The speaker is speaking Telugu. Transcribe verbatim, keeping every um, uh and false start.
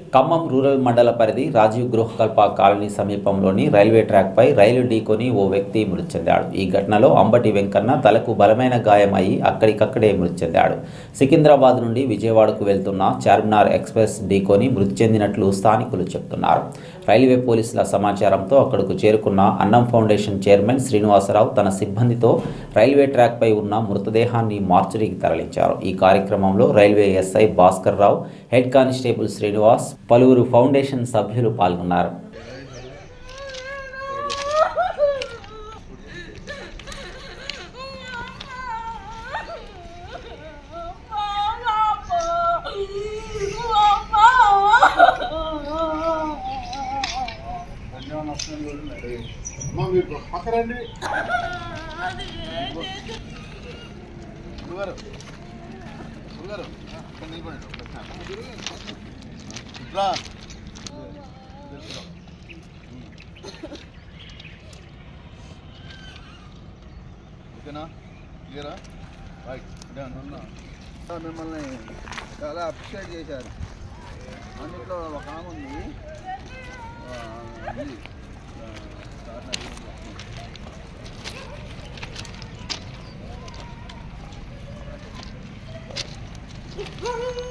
ఖమ్మం రూరల్ మండల పరిధి రాజీవ్ గృహకల్ప కాలనీ సమీపంలోని రైల్వే ట్రాక్పై రైలు ఢీకొని ఓ వ్యక్తి మృతి చెందాడు. ఈ ఘటనలో అంబటి వెంకన్న తలకు బలమైన గాయమై అక్కడికక్కడే మృతి చెందాడు. సికింద్రాబాద్ నుండి విజయవాడకు వెళ్తున్న చార్మినార్ ఎక్స్ప్రెస్ ఢీకొని మృతి చెందినట్లు స్థానికులు చెబుతున్నారు. రైల్వే పోలీసుల సమాచారంతో అక్కడకు చేరుకున్న అన్నం ఫౌండేషన్ చైర్మన్ శ్రీనివాసరావు తన సిబ్బందితో రైల్వే ట్రాక్పై ఉన్న మృతదేహాన్ని మార్చురీకి తరలించారు. ఈ కార్యక్రమంలో railway SI Bhaskar Rao, head constable Srinivas, పలువురు ఫౌండేషన్ సభ్యులు పాల్గొన్నారు. పక్కరండి ఓకేనా క్లియరా రైట్ మిమ్మల్ని చాలా అప్రిషియేట్ చేశారు. అన్నింటిలో ఒక ఆమె ఉంది Oh